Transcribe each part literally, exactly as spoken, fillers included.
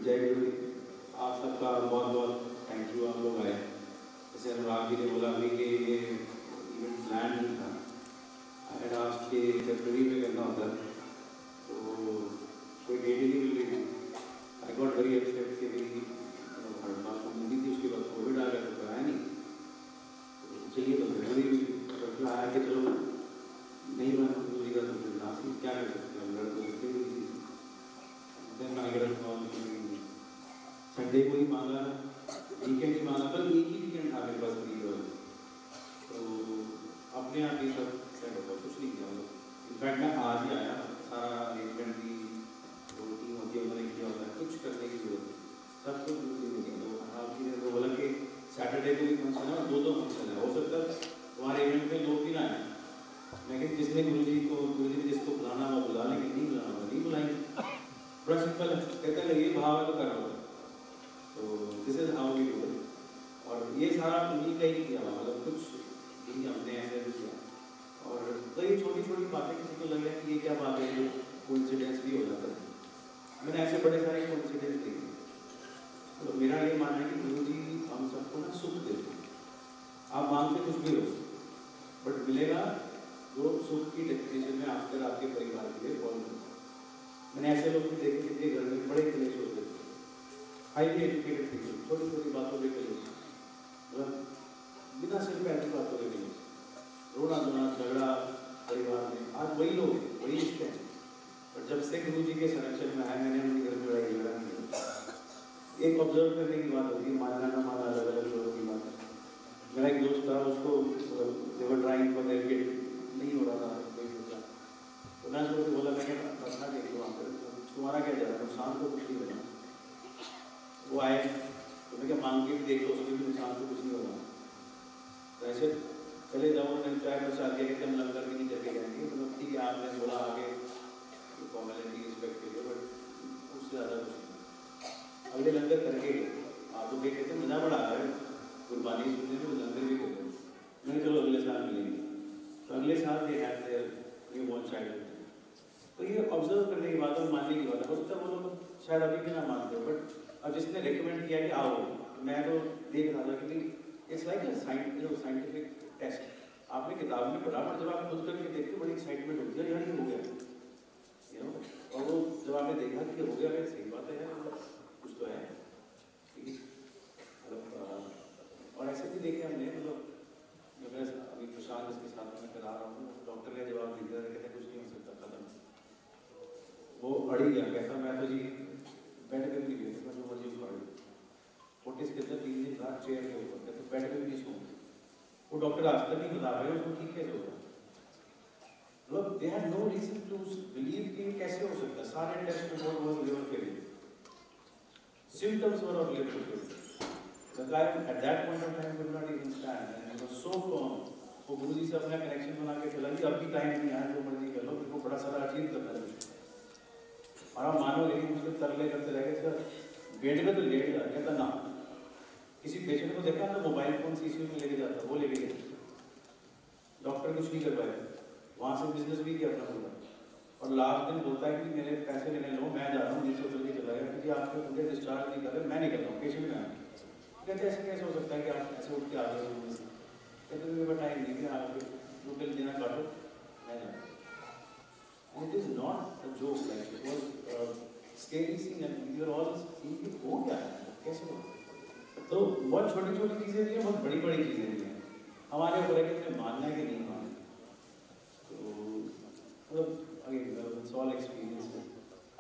जय गुरु। आप सबका बहुत बहुत थैंक यू। आप लोग आए। जैसे अनुराग जी ने बोला अभी कि ये इवेंट प्लान नहीं था, एंड आज के फरवरी में करना होता तो कोई डेट ही नहीं मिल रही थी। आई गॉट वेरी अपसेट कि भाई हर बार को मूवी थी, उसके बाद कोविड आ गया तो कराया नहीं। तो चलिए तो फरवरी में आया कि चलो नहीं बना मूवी का तो फिर लास्ट में क्या कर सकते हैं, लड़कों को फिर संडे को ही मांगा, वीकेंड ही मांगा, कल एक ही वीकेंड था मेरे पास फ्री वाला, तो अपने आप ही सब सेट होता, कुछ नहीं किया। इनफैक्ट मैं आज ही आया, सारा अरेंजमेंट की रोटी होती है उन्होंने किया होता है, कुछ करने की जरूरत नहीं, सब कुछ दूसरी नहीं किया। तो आपकी ने तो बोला कि सैटरडे को भी फंक्शन है और दो दो फंक्शन है, हो सकता है तुम्हारे इवेंट में लोग भी ना आए, लेकिन जिसने गुरु जी को गुरु जी ने जिसको बुलाना वो बुला, लेकिन नहीं बुलाना नहीं बुलाएंगे। बड़ा सिंपल है, कहते हैं ये भाव है तो कर लो, तो this is how we do it. और ये सारा उन्हीं का ही किया, मतलब कुछ भी हमने ऐसे भी किया। और तो ये छोटी छोटी बातें किसी को लग रहा है कि ये क्या बात है, जो कोइंसिडेंस भी हो जाता है। मैंने ऐसे बड़े सारे कोइंसिडेंस देखे। तो मेरा ये मानना है कि गुरु जी हम सबको ना सुख देते हैं। आप मांगते कुछ भी हो, बट मिलेगा जो सुख की डेफिनेशन में आपके आपके परिवार के लिए फॉलो करता है। मैंने ऐसे लोग भी देखे जिनके घर में बड़े क्लेश होते थे, हाईली एजुकेटेड थे, छोटी छोटी बातों के क्लेश, मतलब बिना सिर पैर बातों के क्लेश, रोना धोना झगड़ा परिवार में। आज वही लोग हैं, वही रिश्ते हैं, और जब से गुरु जी के संरक्षण में आए मैंने उनके घर में लड़ाई झगड़ा नहीं किया। एक ऑब्जर्व करने की बात होती है, मानना ना मानना अलग अलग लोगों की बात है। मेरा एक दोस्त था, उसको they were trying for their kid नहीं हो रहा था, तो मैं उसको बोला मैं क्या बसना देख लो वहाँ पर, तुम्हारा क्या जा रहा है, नुकसान तो कुछ नहीं होगा। वो आए तो मैं क्या मांग के भी देख लो, उसमें भी नुकसान तो कुछ नहीं होगा। तो ऐसे चले जाओ, मैंने चाय प्रसाद दिया कि हम लंगर भी नहीं करके जाएंगे, मतलब ठीक है आपने बोला आगे फॉर्मेलिटी रिस्पेक्ट के लिए, बट उससे ज़्यादा कुछ नहीं। अगले लंगर करके आप तो देख कहते मज़ा बड़ा आ रहा है, कुर्बानी सुनने में लंगर भी करते हैं। मैंने चलो अगले साल मिलेंगे, तो अगले साल they have their newborn child. तो ये ऑब्जर्व करने की बात है, मानने की बात है। हो सकता है वो लोग शायद अभी भी ना मानते हो, बट अब जिसने रिकमेंड किया कि आओ, मैं तो देख रहा था कि it's like a scientific test. आपने किताब में पढ़ा, पर जब आप खुद करके देखते हो बड़ी एक्साइटमेंट होती है, यार ये हो गया यू नो। और वो जब आपने देखा कि हो गया, सही बात है यार, कुछ तो है, ठीक है। मतलब और ऐसे भी देखे हमने, मतलब मैं अभी प्रशांत इसके साथ में करा रहा हूँ, डॉक्टर ने जवाब दे दिया, कहते कुछ नहीं हो सकता, खत्म। वो अड़ ही गया, कहता मैं तो जी बेड पे भी नहीं गया, जो मर्जी उखाड़ फोर्टिस के अंदर तीन दिन रात चेयर के ऊपर, कहते बेड पे भी नहीं सो। वो डॉक्टर आज तक नहीं बता रहे उसको ठीक कैसे होगा। मतलब they had no reason to believe कि कैसे हो सकता है। सारे test report was liver failure, symptoms were of liver failure. The guy at that point of time could not even stand and he was so firm. वो गुरु जी से अपना connection बना के चला कि अभी टाइम नहीं आया, जो मर्जी कर लो, फिर वो बड़ा सारा अचीव करना है। और आप मानो लेकिन मुझे तरले करते रह गए, सर बेड में तो लेट जा, कहता ना। किसी पेशेंट को देखा तो मोबाइल फोन सीसीयू में लेके जाता, वो लेके गया, डॉक्टर कुछ नहीं कर पाए, वहाँ से बिजनेस भी किया अपना पूरा। और लास्ट दिन बोलता है कि मेरे पैसे लेने लो, मैं जा रहा हूँ, नीचे उतर के चला गया, क्योंकि आपके मुझे डिस्चार्ज नहीं कर रहे, मैं नहीं कर रहा हूँ, पेशेंट में आया। कहते ऐसे कैसे हो सकता है कि आप ऐसे उठ के आ गए हो? कहते मेरे टाइम नहीं है, आप जो बिल देना काटो, मैं जाता। It is not a joke, like it was scary scene and you are all seeing हो क्या है, कैसे हो। तो बहुत छोटी छोटी चीज़ें भी हैं, बहुत बड़ी बड़ी चीज़ें भी हैं, हमारे ऊपर है कि मानना है कि नहीं मानना। तो मतलब अगेन इट्स ऑल एक्सपीरियंस है।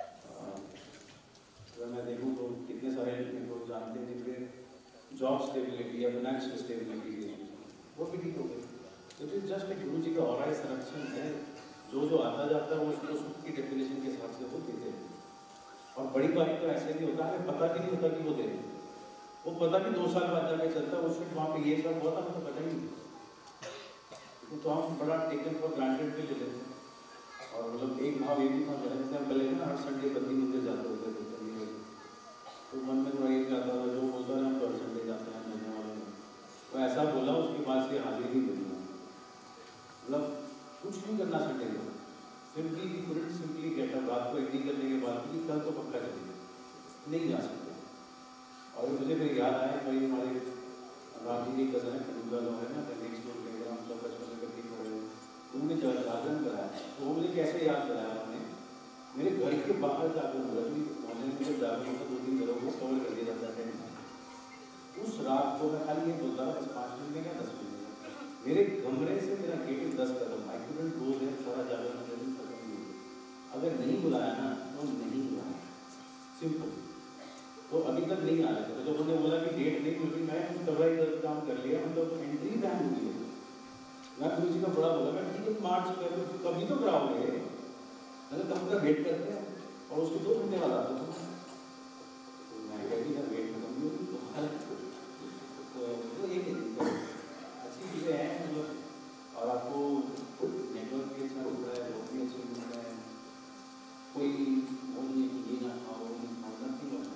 अगर मैं देखूँ तो कितने सारे लोग जानते हैं जिनके जॉब स्टेबिलिटी या फाइनेंशियल स्टेबिलिटी वो भी ठीक हो गई। तो इट इज जस्ट एक गुरु जी का और संरक्षण है, जो जो आता जाता है वो उसको सुख की डेफिनेशन के हिसाब से वो देते हैं। और बड़ी बात तो ऐसे नहीं होता, हमें पता भी नहीं होता कि वो दे रहे, वो पता भी दो साल बाद जाके चलता है, उस वहाँ पे ये सब हुआ था मुझे पता ही नहीं। तो हम बड़ा टेकन फॉर ग्रांटेड भी ले लेते हैं। और मतलब एक भाव ये भी था मेरा, जिससे हम पहले ना हर संडे बंदी मंदिर जाते होते थे, तो मन में थोड़ा ये जाता था, जो बोलता है हम हर संडे जाते हैं मिलने वालों में, तो ऐसा बोला उसके बाद से हाजिर ही देना, मतलब कुछ नहीं करना संडे को, सिंपली सिंपली गेट अप, रात को एडिटिंग करने के बाद कि कल तो पक्का चलेगा, नहीं जा सकते। और मुझे फिर याद आया भाई हमारे राम जी की कज़न है खडूला लोग है ना, नेक्स्ट डोर के हम सब बचपन में कभी हो रहे उन्होंने जागरण कराया। तो वो मुझे कैसे याद कराया उन्होंने, मेरे घर के बाहर जाकर हुआ कि ऑनलाइन में जब जाकर होता दो तीन घरों को कवर कर दिया जाता है। उस रात को मैं खाली ये बोलता था बस पाँच मिनट में क्या दस मिनट में, मेरे कमरे से मेरा गेट दस कदम, आई कुडंट गो देयर, सारा जागरण खत्म नहीं हुआ। अगर नहीं बुलाया ना तो नहीं बुलाया, सिंपल। तो अभी तक नहीं आ रहे थे, तो जब उन्होंने बोला कि डेट नहीं मिल रही, मैं तब ही काम कर लिया, हम लोग एंट्री बैन हो गई। मैं गुरु जी का बड़ा बोला, मैं ठीक है मार्च कर कभी तो कराओगे, मतलब कब तक वेट करते हैं। और उसके दो घंटे बाद आता था, तो मैं कहती था वेट खत्म नहीं होगी तो तो ये अच्छी चीज़ें हैं मतलब। और आपको नेटवर्क भी अच्छा मिल रहा है, लोग भी अच्छे मिल रहे हैं, कोई वो नहीं है कि ये ना खाओ नहीं खाओ, नथिंग होना।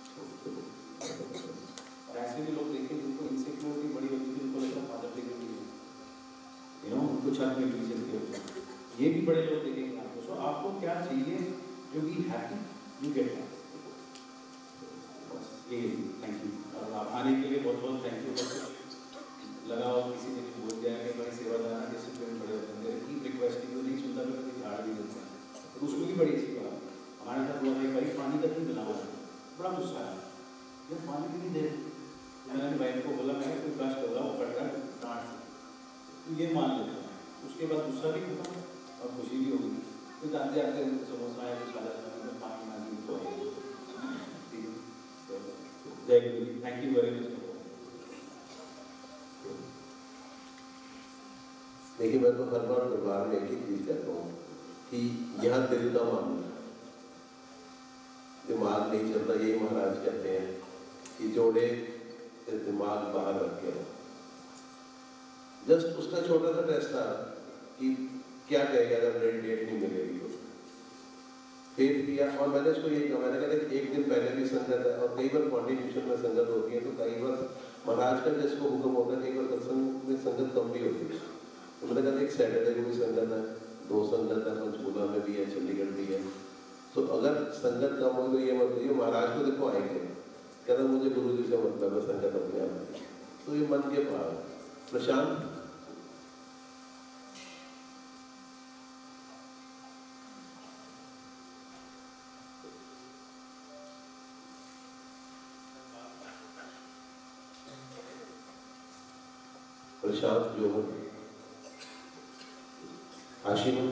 और ऐसे भी लोग देखें जिनको इनसिक्योरिटी बड़ी होती है, जिनको लगता है फादर फिगर भी है, यू नो उनको छत में भी चलती होती है, ये भी बड़े लोग देखेंगे आपको। सो आपको क्या चाहिए, you be happy, you get that. बस ये थैंक यू। और आप आने के लिए बहुत बहुत थैंक यू। बस लगाओ किसी ने भी बोल दिया कि बड़ी सेवादार डिसिप्लिन बड़े होते हैं, की रिक्वेस्ट की तो नहीं सुनता, तो कभी झाड़ भी देता है, तो उसको भी बड़ी अच्छी बात। हमारे साथ हुआ है भाई पानी का क्यों मिला हुआ है, बड़ा गुस्सा आया यार पानी की नहीं दे। मैंने भाई को बोला मैं कोई कष्ट होगा वो कट कर डांट से, ये मान लेता है। उसके बाद गुस्सा भी खत्म और खुशी भी होगी। तो जाते जाते समोसा है कुछ खाना में पानी ना दी तो ठीक है। जय Guru ji, thank you very much. देखिए मैं तो हर बार दरबार में एक ही चीज़ कहता हूँ कि यहाँ दिल का मामला, दिमाग नहीं चलता। यही महाराज कहते हैं कि जोड़े दिमाग बाहर रख के। जस्ट उसका छोटा सा टेस्ट था कि क्या कहेगा अगर ब्रेन डेट नहीं मिलेगी तो फेस किया। और मैंने इसको यही कहा, मैंने कहा एक दिन पहले भी संगत है और कई बार कॉन्टिन्यूशन में संगत होती है, तो कई बार महाराज का जिसको हुक्म होता है, कई बार सत्संग में संगत कम भी होती है। तो मैंने कहा एक सैटरडे को भी संगत है, दो संगत है, पंचकूला में भी है, चंडीगढ़ भी है। तो अगर संगत कम हो तो ये मत कहिए महाराज को देखो आएंगे, कहता मुझे गुरु जी से मतलब है संगत अपने आप। तो ये मन के पार। Prashant Prashant Johar, Ashima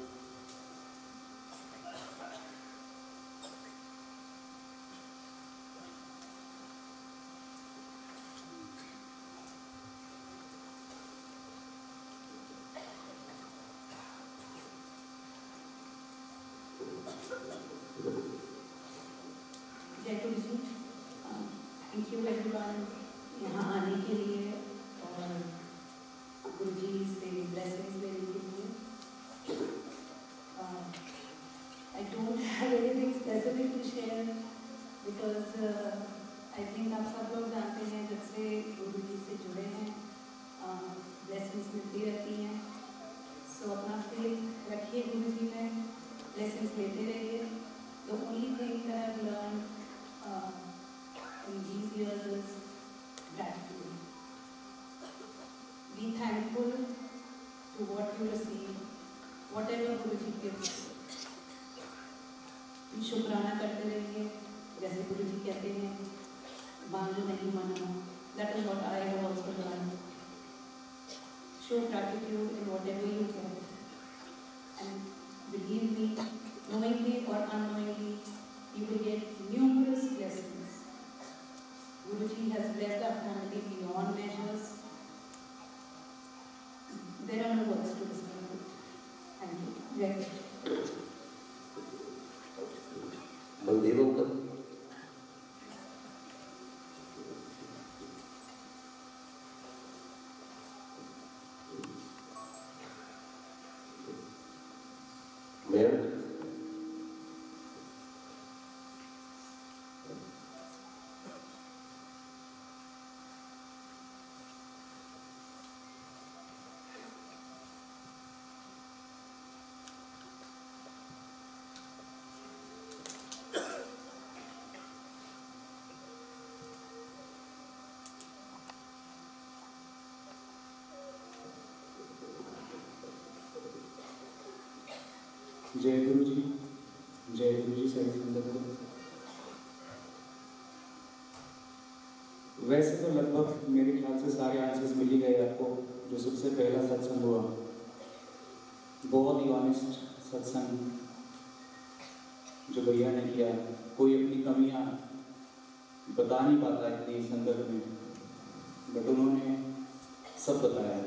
thank you everyone यहाँ आने के लिए और गुरु जी से ब्लेसिंग्स लेने के लिए। I don't have anything specific to share because I think आप सब लोग जानते हैं जब से गुरु जी से जुड़े हैं ब्लेसिंग्स मिलती रहती हैं। सो so, अपना फेथ रखिए गुरु जी में, ब्लेसिंग्स लेते रहिए। The only thing that I have learn in these years is gratitude. Be thankful to what you receive, whatever Guruji gives you. be शुक्राना करते रहिए, जैसे गुरुजी कहते हैं मांगो नहीं मानो। That is what I have also learned. Show gratitude in whatever you get, and believe me, knowingly or unknowingly, you will get numerous blessings. Guruji has blessed our family beyond measures. There are no words to describe it. Thank you. Jai Guru. Baldev का मैं जय गुरु जी, जय गुरु जी सही संगत को। वैसे तो लगभग मेरे ख्याल से सारे आंसर्स मिल ही गए आपको। जो सबसे पहला सत्संग हुआ, बहुत ही ऑनेस्ट सत्संग जो भैया ने किया। कोई अपनी कमियां बता नहीं पाता इतनी संगत में, बट उन्होंने सब बताया।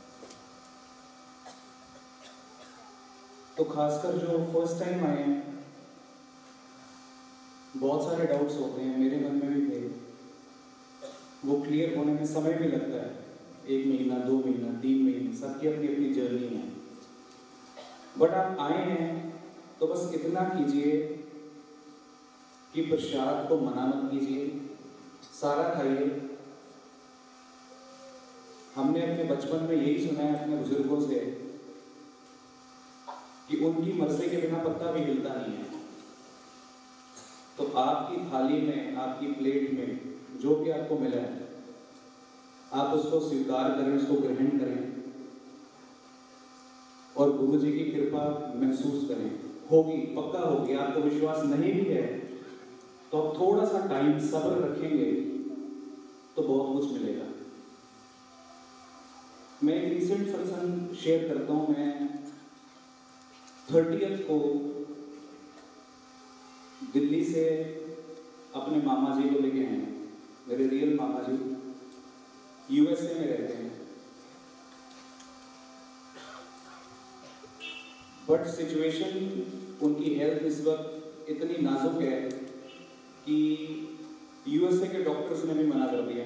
तो खासकर जो फर्स्ट टाइम आए हैं, बहुत सारे डाउट्स होते हैं, मेरे मन में भी थे। वो क्लियर होने में समय भी लगता है, एक महीना, दो महीना, तीन महीने, सबकी अपनी अपनी जर्नी है। बट आप आए हैं तो बस इतना कीजिए कि प्रसाद को मना मत कीजिए, सारा खाइए। हमने अपने बचपन में यही सुना है अपने बुजुर्गों से कि उनकी मर्जी के बिना पत्ता भी हिलता नहीं है। तो आपकी थाली में, आपकी प्लेट में जो भी आपको मिला है, आप उसको स्वीकार करें, उसको ग्रहण करें और गुरु जी की कृपा महसूस करें। होगी, पक्का होगी। आपको विश्वास नहीं भी है तो आप थोड़ा सा टाइम सब्र रखेंगे तो बहुत कुछ मिलेगा। मैं एक रिसेंट सत्संग शेयर करता हूँ। मैं थर्टियथ को दिल्ली से अपने मामा जी को लेके आए हैं। मेरे रियल मामा जी यूएसए में रहते हैं, बट सिचुएशन, उनकी हेल्थ इस वक्त इतनी नाजुक है कि यूएसए के डॉक्टर्स ने भी मना कर दिया।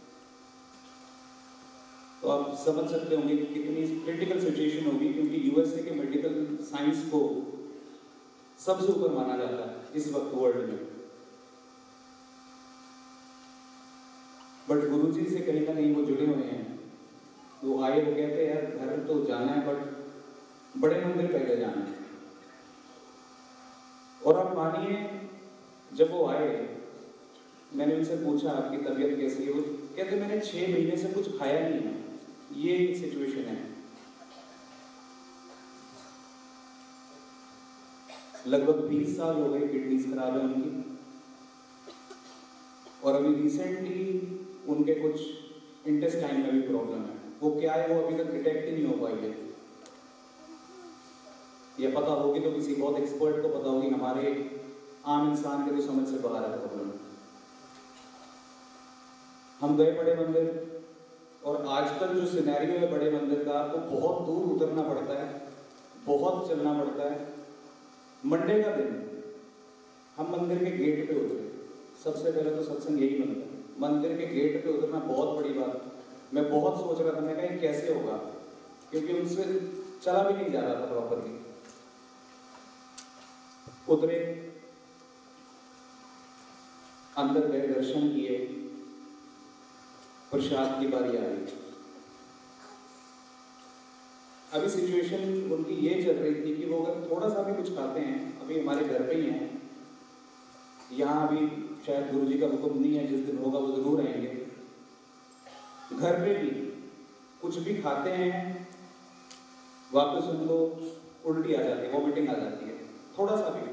तो आप समझ सकते होंगे कि कितनी क्रिटिकल सिचुएशन होगी, क्योंकि यूएसए के मेडिकल साइंस को सबसे ऊपर माना जाता है इस वक्त वर्ल्ड में। बट गुरुजी से कहीं ना कहीं वो जुड़े हुए हैं। वो आए, वो कहते हैं यार घर तो जाना है बट बड़े मंदिर पहले जाना है। और आप मानिए, जब वो आए, मैंने उनसे पूछा आपकी तबीयत कैसी है? वो कहते मैंने छह महीने से कुछ खाया नहीं है। ये सिचुएशन है। लगभग बीस साल हो गए किडनीज खराब है उनकी, और अभी रिसेंटली उनके कुछ इंटेस्टाइन में भी प्रॉब्लम है। वो क्या है वो अभी तक डिटेक्ट ही नहीं हो पाई है। ये पता होगी तो किसी बहुत एक्सपर्ट को पता होगी, हमारे आम इंसान के तो समझ से बाहर है प्रॉब्लम। हम गए बड़े मंदिर, और आजकल जो सिनेरियो है बड़े मंदिर का, आपको बहुत दूर उतरना पड़ता है, बहुत चलना पड़ता है। मंडे का दिन हम मंदिर के गेट पे उतरे। सबसे पहले तो सत्संग यही बनता है, मंदिर के गेट पे उतरना बहुत बड़ी बात। मैं बहुत सोच रहा था, मैं कहा कैसे होगा, क्योंकि उनसे चला भी नहीं जा रहा था प्रॉपरली। उतरे, अंदर गए, दर्शन किए, प्रसाद की बारी आ गई। अभी सिचुएशन उनकी ये चल रही थी कि वो अगर थोड़ा सा भी कुछ खाते हैं, अभी हमारे घर पे ही हैं, यहाँ अभी शायद गुरु जी का हुक्म नहीं है, जिस दिन होगा वो जरूर आएंगे। घर पे भी कुछ भी खाते हैं, वापस उनको उल्टी आ जाती है, वॉमिटिंग आ जाती है, थोड़ा सा भी।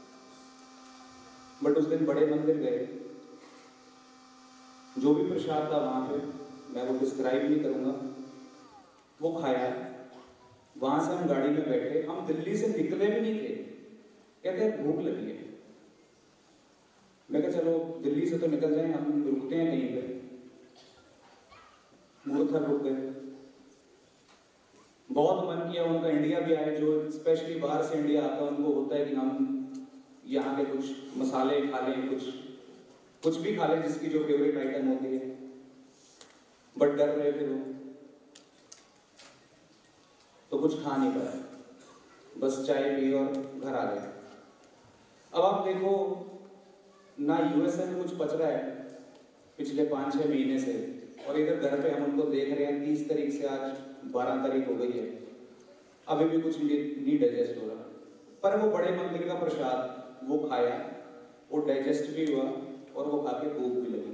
बट उस दिन बड़े मंदिर गए, जो भी प्रसाद था वहां पे, मैं वो डिस्क्राइब नहीं करूंगा, वो खाया। वहां से हम गाड़ी में बैठे, हम दिल्ली से निकले भी नहीं थे, कहते हैं भूख लगी है। मैं कहा चलो दिल्ली से तो निकल जाएं, हम रुकते हैं कहीं पे। मूर्थर रुक गए। बहुत मन किया उनका इंडिया भी आए, जो स्पेशली बाहर से इंडिया आता है उनको होता है कि हम यहाँ के कुछ मसाले खा लें, कुछ कुछ भी खा लें जिसकी जो फेवरेट आइटम होती है। बट डर रहे थे वो, तो कुछ खा नहीं पाए, बस चाय पी और घर आ गए। अब आप देखो ना, यूएसए में कुछ पच रहा है पिछले पाँच छः महीने से, और इधर घर पे हम उनको देख रहे हैं। तीस तारीख से आज बारह तारीख हो गई है, अभी भी कुछ नहीं डाइजेस्ट हो रहा। पर वो बड़े मंदिर का प्रसाद वो खाया, वो डाइजेस्ट भी हुआ और वो खा के भूख भी लगी।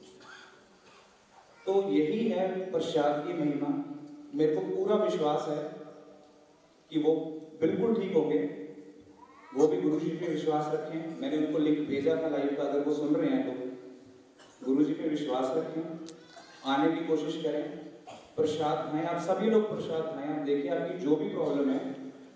तो यही है प्रसाद की महिमा। मेरे को पूरा विश्वास है कि वो बिल्कुल ठीक होंगे, वो भी गुरुजी पे विश्वास रखें। मैंने उनको लिंक भेजा था लाइव का, अगर वो सुन रहे हैं तो गुरुजी पे विश्वास रखें, आने की कोशिश करें, प्रसाद खाएं। आप सभी लोग प्रसाद खाएं। आप देखिए आपकी जो भी प्रॉब्लम है,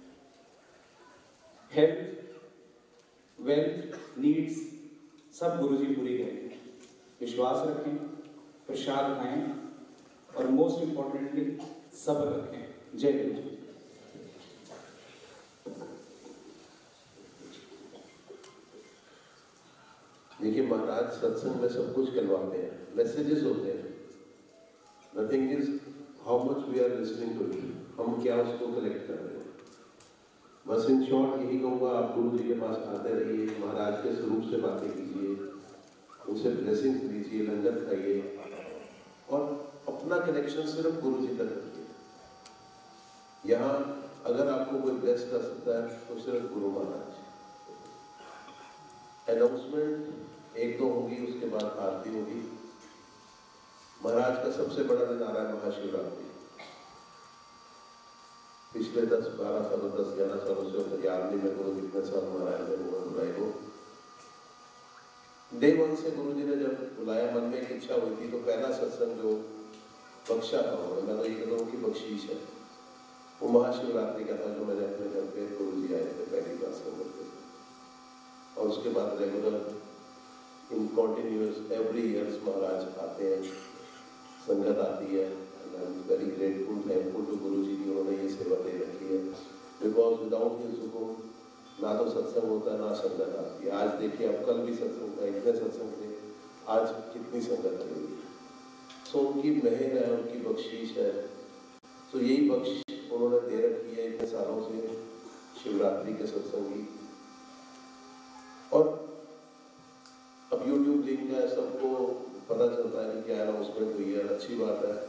हेल्थ, वेल्थ, नीड्स, सब गुरुजी पूरी करेंगे। विश्वास रखें, प्रसाद खाएं और मोस्ट इंपॉर्टेंटली सब्र रखें। जय गुरु जी। देखिए महाराज सत्संग में सब कुछ करवाते हैं, मैसेजेस होते हैं। Nothing is how much we are listening to it, हम क्या उसको कलेक्ट कर रहे हैं। बस इन शॉर्ट यही कहूँगा, आप गुरु जी के पास आते रहिए, महाराज के स्वरूप से बातें कीजिए, उनसे ब्लेसिंग्स लीजिए, लंगर खाइए और अपना कनेक्शन सिर्फ गुरु जी तक रखिए। यहाँ अगर आपको कोई ब्लेस कर सकता है तो सिर्फ गुरु महाराज। अनाउंसमेंट एक दो होगी, उसके बाद आरती होगी। महाराज का सबसे बड़ा दिन आ रहा है महाशिवरात्रि। पिछले दस बारह सालों दस ग्यारह सालों से याद नहीं मेरे को कितने साल महाराज ने बुलाए को। डे वन से गुरु जी ने जब बुलाया, मन में एक इच्छा हुई थी, तो पहला सत्संग जो बख्शा था उन्होंने, मैं तो ये कहता हूँ कि बख्शीश है, वो महाशिवरात्रि का था, जो मैंने अपने घर पे गुरु जी आए थे पहली बार संगत पे। और उसके बाद regular in continuous every years महाराज आते हैं, संगत आती है। I am very grateful, thankful to Guru ji की उन्होंने ये सेवा दे रखी है। बिकॉज विदाउट हिज हुकुम ना तो सत्संग होता है ना संगत आती है। आज देखिए, अब कल भी सत्संग था, इतने सत्संग थे, आज कितनी संगत आई हुई है। सो उनकी मेहर है, उनकी बख्शीश है। तो यही बख्शिश उन्होंने दे रखी है इतने सालों से शिवरात्रि के सत्संग की। और अब यूट्यूब लिंक है, सबको पता चलता है कि क्या अनाउंसमेंट हुई है, अच्छी बात है।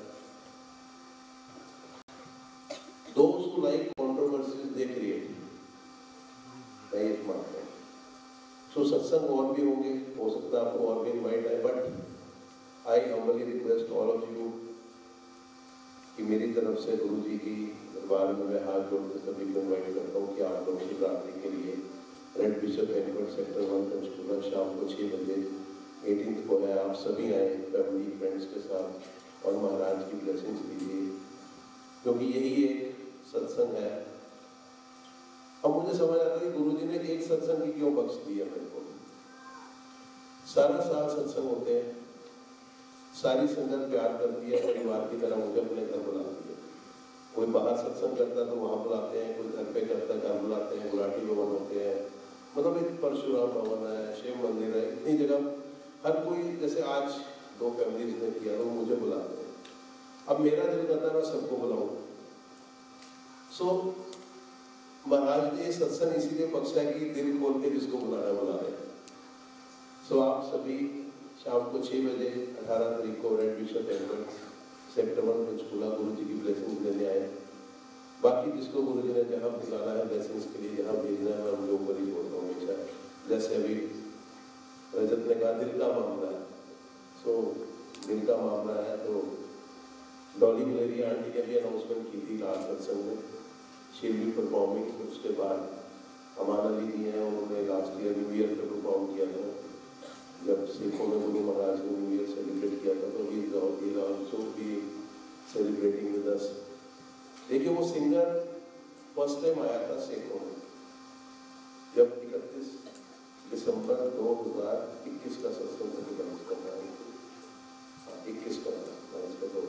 Those who like controversies they create, मैं ये मानता हूँ। सो सत्संग और भी होंगे, हो सकता है आपको और भी इनवाइट है, but I humbly request all of you कि मेरी तरफ से गुरु जी की दरबार में मैं हाथ जोड़ के सभी को इन्वाइट करता हूँ कि आप लोग शिवरात्रि के लिए रेड बिशप एनिवर्ड सेक्टर वन पंचकूला शाम को छः बजे एटीन को है, आप सभी आए फैमिली फ्रेंड्स के साथ और महाराज की ब्लेसिंग्स लीजिए, क्योंकि यही एक सत्संग है। अब मुझे समझ आता है कि गुरु जी ने एक सत्संग की क्यों बख्श दी है मेरे को। सारा साल सत्संग होते हैं, सारी संगत प्यार करती है, परिवार की तरह मुझे अपने घर बुलाती है। कोई बाहर सत्संग करता है तो वहाँ बुलाते हैं, कोई घर पे करता है घर बुलाते हैं, गुलाटी भवन होते हैं, मतलब एक परशुराम भवन है, शिव मंदिर है, इतनी जगह हर कोई, जैसे आज दो फैमिलीज ने किया तो मुझे बुलाते हैं। अब मेरा दिल करता है मैं सबको बुलाऊं। सो महाराज ने सत्संग इसीलिए बख्शा कि दिल खोल के जिसको बुलाना बुला रहे हैं। सो आप सभी शाम को छः बजे अठारह तारीख को रेड बिशप एनिवर्ड सेक्टर वन पंचकूला गुरु जी की ब्लेसिंग लेने आए। बाकी जिसको गुरु जी ने जहाँ बुलाना है ब्लेसिंग्स के लिए, जहाँ भेजना है, मैं उन लोगों पर ही बोलता हूँ हमेशा। जैसे अभी रजत ने कहा दिल का मामला है, सो दिल का मामला है तो डॉली गुलेरिया आंटी ने भी अनाउंसमेंट की थी लास्ट सत्संग में, शी विल बी परफॉर्मिंग। उसके बाद अमान अली जी हैं, उन्होंने लास्ट ईयर न्यू ईयर पे परफॉर्म किया था, जब सिखों में गुरु महाराज ने न्यू ईयर सेलिब्रेट किया था, तो he is also be celebrating with us. देखिए वो सिंगर फर्स्ट टाइम आया था सिखों में जब इकतीस दिसंबर दो हजार इक्कीस का सत्संग करना है, इक्कीस का दो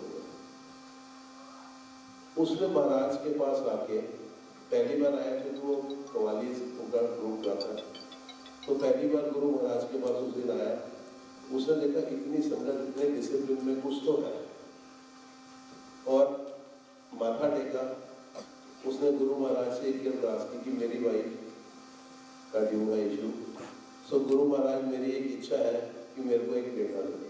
उसने महाराज के पास आके पहली बार आया थे तो वो कवाली का ग्रुप गाता, तो पहली बार गुरु महाराज के पास उस दिन आया। उसने देखा इतनी संगत, इतने डिसिप्लिन में कुछ तो है, और माथा टेका। उसने गुरु महाराज से एक अरदास की कि मेरी वाइफ का ड्यू है इशू, सो गुरु महाराज मेरी एक इच्छा है कि मेरे को एक बेटा दे।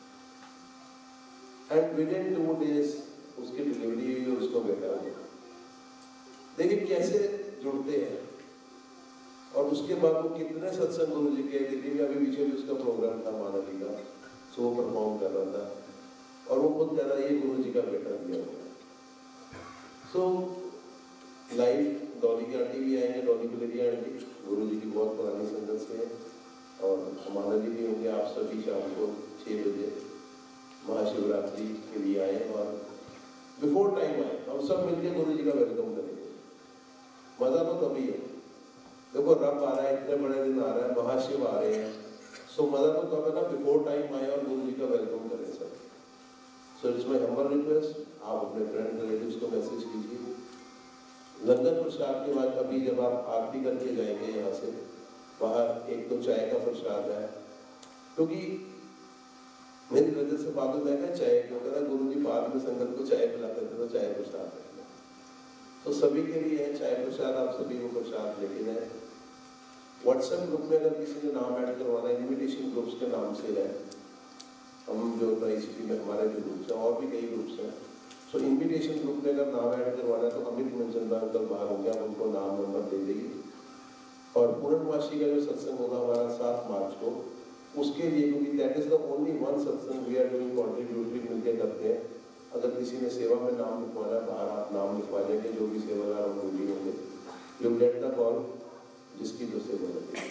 And within two days उसकी डिलीवरी हुई और उसको बेटा हुआ। देखिए कैसे जुड़ते हैं। और उसके बाद वो कितने सत्संग गुरु जी के, दिल्ली में अभी पीछे भी उसका प्रोग्राम था मानवी का, सो वो परफॉर्म कर रहा था और वो खुद कह रहा है ये गुरु जी का बेटा दिया हुआ। सो लाइव डॉली की आंटी भी आएंगे, डॉली गुलेरिया आंटी, गुरु जी की बहुत पुरानी संगत से है और हमारा जी भी होंगे। आप सभी शाम को छः बजे महाशिवरात्रि के लिए आए और बिफोर टाइम आए, हम सब मिलकर गुरु जी का वेलकम करेंगे। मजा तो तभी है, देखो रब आ रहा है, इतने बड़े दिन आ रहा है, महाशिव आ रहे हैं, सो मजा तो तब है ना बिफोर टाइम आए और गुरु जी का वेलकम करें सब। So it's my humble request, आप अपने फ्रेंड रिलेटिव्स को मैसेज कीजिए। लंगर प्रसाद के बाद अभी जब आप आरती करके जाएंगे यहाँ से बाहर, एक तो चाय का प्रसाद है, क्योंकि मेरी नजर से मालूम है क्या चाय क्यों कहता गुरु जी बाद में संगत को चाय पिलाते थे तो चाय प्रसाद है, तो सभी के लिए है चाय प्रसाद, आप सभी को प्रसाद लेके जाए। व्हाट्सएप ग्रुप में अगर किसी ने नाम ऐड करवाना है, इन्विटेशन ग्रुप्स के नाम से है, हम जो नई सिटी में हमारे जो ग्रुप्स हैं और भी कई ग्रुप्स हैं, सो इन्विटेशन ग्रुप में अगर नाम ऐड करवाना है तो अमित मंचंदा अंकल बाहर होंगे, आप उनको नाम नंबर दे देंगे। और पूर्णमासी का जो सत्संग होगा हमारा सात मार्च को, उसके लिए क्योंकि that is the only one satsang we are doing contributory मिलकर करते हैं। अगर किसी ने सेवा में नाम लिखवाना है बाहर आप नाम लिखवा लेंगे, जो भी सेवादार हम ड्यूटी होंगे, यू गेट द कॉल जिसकी जो सेवा लगे।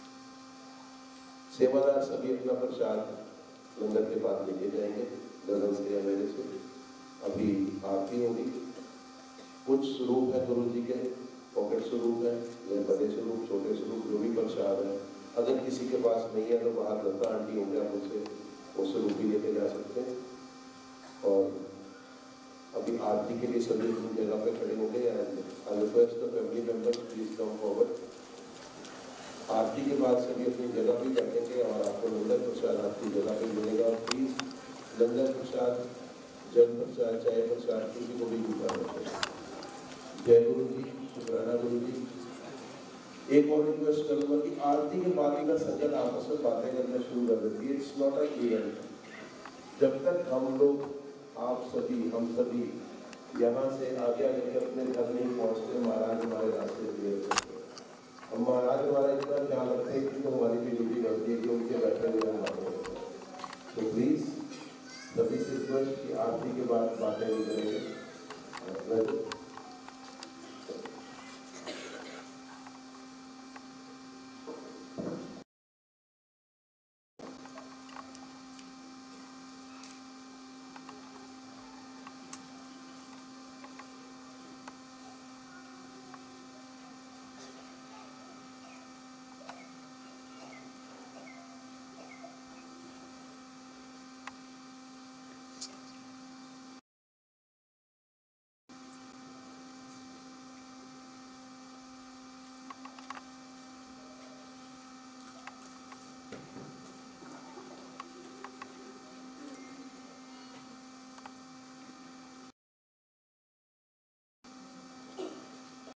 सेवादार सभी अपना प्रसाद लंगर के बाद लेके जाएंगे गजल से या मेरे से। अभी आरती होगी, कुछ स्वरूप है गुरु जी के, पॉकेट स्वरूप है या बड़े स्वरूप, छोटे स्वरूप, जो भी प्रसाद है, अगर किसी के पास नहीं है तो बाहर लता आंटी होंगे, आप उनसे वो स्वरूप भी लेके जा सकते हैं। और अभी आरती के लिए सभी अपनी जगह पे खड़े होंगे। I request the family members please come forward. आरती के बाद सभी अपनी जगह भी बैठेंगे और आपको लंगर प्रसाद आपकी जगह पे मिलेगा। और प्लीज लंगर प्रसाद, जल प्रसाद, चाय प्रसाद किसी को भी भूखा रखें। जय गुरु जी, शुक्राना गुरु जी। एक और रिक्वेस्ट करूँगा कि आरती के बाद का संगत आपस में बातें करना शुरू कर देती है। It's not a event. जब तक हम लोग, आप सभी, हम सभी यहाँ से आगे आगे अपने घर नहीं पहुँचते, महाराज हमारे रास्ते क्लियर करते हैं। हम महाराज हमारा इतना ख्याल रखते हैं कि तो हमारी भी ड्यूटी बनती है कि उनके बैठे हुए